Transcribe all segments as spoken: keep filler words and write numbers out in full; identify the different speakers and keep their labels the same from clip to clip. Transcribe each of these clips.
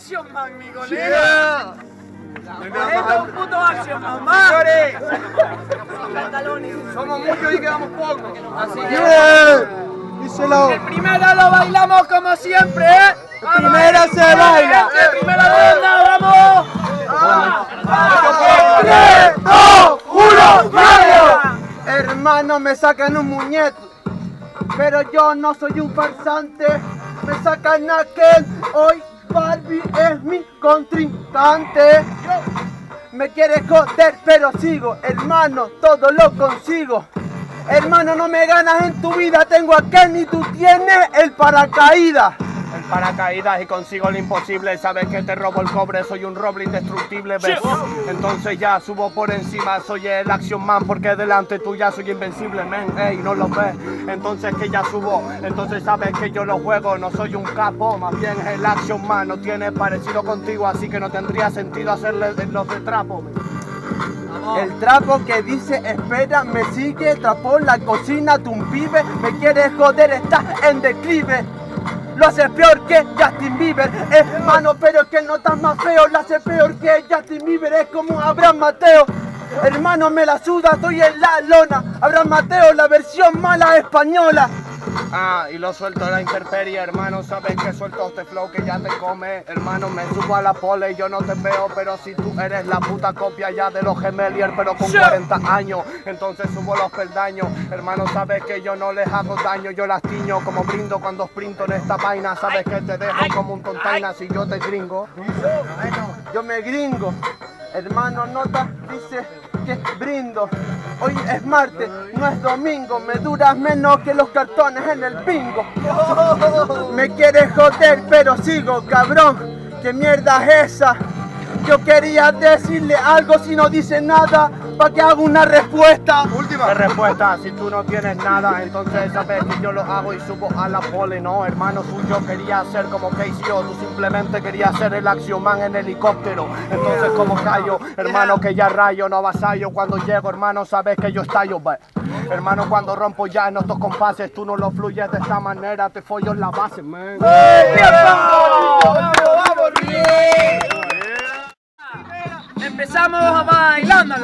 Speaker 1: Action Man, mi colega. Esto es un puto Action Man, más.
Speaker 2: Somos muchos y quedamos pocos.
Speaker 1: Así que...
Speaker 2: Díselo.
Speaker 1: El primero lo bailamos como siempre, ¿eh?
Speaker 2: El primero se baila.
Speaker 1: El primera ronda, vamos.
Speaker 2: tres, dos, uno, ¡vamos! Hermano, me sacan un muñeco, pero yo no soy un farsante. Me sacan aquel, hoy Barbie es mi contrincante. Me quieres joder, pero sigo, hermano, todo lo consigo. Hermano, no me ganas en tu vida, tengo aquel y tú tienes el paracaídas.
Speaker 3: El paracaídas y consigo lo imposible. Sabes que te robo el cobre, soy un roble indestructible, ¿ves? Entonces ya subo por encima, soy el Action Man, porque delante tuya soy invencible, men. Ey, no lo ves. Entonces que ya subo, entonces sabes que yo lo juego. No soy un capo, más bien es el Action Man. No tiene parecido contigo, así que no tendría sentido hacerle los de trapo, men.
Speaker 2: El trapo que dice espera, me sigue, trapó la cocina, tú un pibe, me quieres joder, estás en declive. Lo hace peor que Justin Bieber, hermano, pero es que no estás más feo. Lo hace peor que Justin Bieber, es como Abraham Mateo. Hermano, me la suda, estoy en la lona. Abraham Mateo, la versión mala española.
Speaker 3: Ah, y lo suelto a la intemperie, hermano, sabes que suelto este flow que ya te come. Hermano, me subo a la pole y yo no te veo, pero si tú eres la puta copia ya de los Gemelier, pero con cuarenta años, entonces subo los peldaños. Hermano, sabes que yo no les hago daño, yo las tiño como brindo cuando sprinto en esta vaina. Sabes que te dejo como un container si yo te gringo.
Speaker 2: Yo me gringo, hermano, nota, dice que brindo. Hoy es martes, no es domingo, me duras menos que los cartones en el bingo. Me quieres joder, pero sigo, cabrón, ¿qué mierda es esa? Yo quería decirle algo, si no dice nada, para que haga una respuesta.
Speaker 3: Última. ¿Qué respuesta? Si tú no tienes nada, entonces sabes que yo lo hago y subo a la pole. No, hermano, tú yo quería ser como K C O, tú simplemente querías ser el Action Man en helicóptero. Entonces como callo, hermano, que ya rayo, no avasallo. Cuando llego, hermano, sabes que yo estallo, but. Hermano, cuando rompo ya en estos compases, tú no lo fluyes de esta manera, te follo en la base, man.
Speaker 1: ¡Vamos, vamos, bien! Empezamos bailándolo.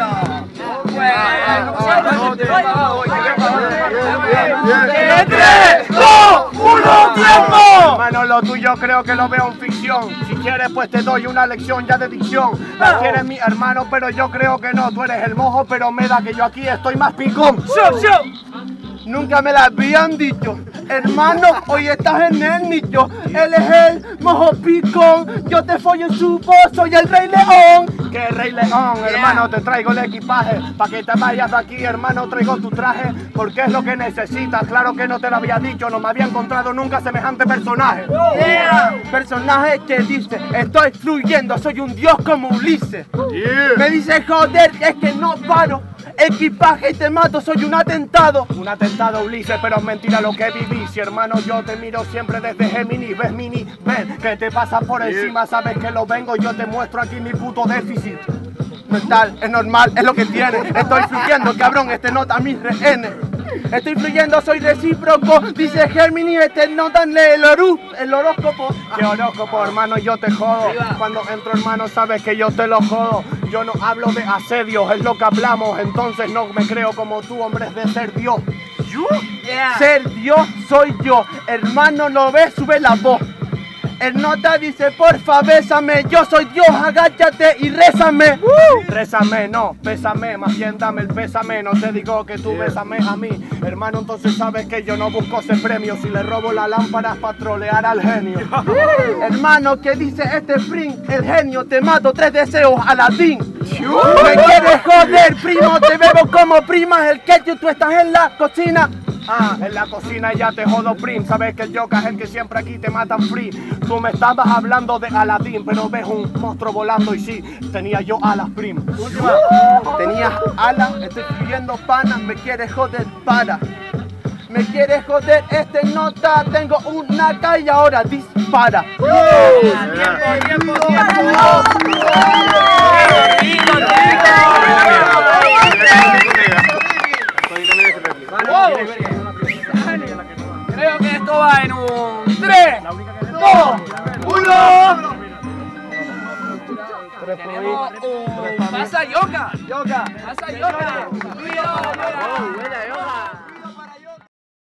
Speaker 2: ¡tres, dos, uno, tiempo!
Speaker 3: Hermano, lo tuyo creo que lo veo en ficción. Si quieres, pues te doy una lección ya de dicción. La quieres mi hermano, pero yo creo que no. Tú eres el mojo, pero me da que yo aquí estoy más picón.
Speaker 1: ¡Show, show!
Speaker 2: Nunca me la habían dicho. Hermano, hoy estás en el nicho. Él es el mojo picón. Yo te follo en su voz, soy el Rey León.
Speaker 3: Que Rey León, hermano, te traigo el equipaje. Pa' que te vayas de aquí, hermano, traigo tu traje. Porque es lo que necesitas, claro que no te lo había dicho. No me había encontrado nunca semejante personaje.
Speaker 2: Yeah. Personaje que dice, estoy fluyendo, soy un dios como Ulises.
Speaker 3: Yeah.
Speaker 2: Me dice, joder, es que no paro. Equipaje y te mato, soy un atentado.
Speaker 3: Un atentado, Ulises, pero es mentira lo que viví. Si hermano yo te miro siempre desde Gemini. Ves mini, ven, que te pasa por encima. Sabes que lo vengo, yo te muestro aquí mi puto déficit
Speaker 2: mental, es normal, es lo que tiene. Estoy fluyendo, cabrón, este nota mis rehenes. Estoy fluyendo, soy recíproco. Dice Gemini, este nota el, oru, el horóscopo.
Speaker 3: ¿Qué horóscopo, hermano? Yo te jodo. Cuando entro, hermano, sabes que yo te lo jodo. Yo no hablo de asedios, es lo que hablamos. Entonces no me creo como tú, hombre, de ser Dios.
Speaker 2: ¿Yo? Yeah. Ser Dios soy yo. Hermano, ¿no ves? Sube la voz. El nota dice, porfa, bésame, yo soy Dios, agáchate y rézame.
Speaker 3: Uh. Rézame, no, bésame, más bien dame el pésame. No te digo que tú bésame a mí, hermano, entonces sabes que yo no busco ese premio. Si le robo la lámpara es para trolear al genio.
Speaker 2: Hermano, ¿qué dice este sprint? El genio, te mato, tres deseos, Aladín. Me quieres joder, primo, te bebo como prima. El ketchup, tú estás en la cocina.
Speaker 3: Ah, en la cocina ya te jodo, prim. Sabes que el Yoka es el que siempre aquí te matan free. Tú me estabas hablando de Aladdin, pero ves un monstruo volando y sí, tenía yo alas, prim.
Speaker 2: Tenías alas, estoy pidiendo panas, me quieres joder, para. Me quieres joder, este nota, tengo una K y ahora dispara.
Speaker 1: Yeah. Tiempo, tiempo, tiempo. Creo que esto va en un tres, dos, uno. Tenemos un... ¡Pasa yoga!
Speaker 3: Yoga.
Speaker 1: ¡Pasa yoga! ¡Yoga!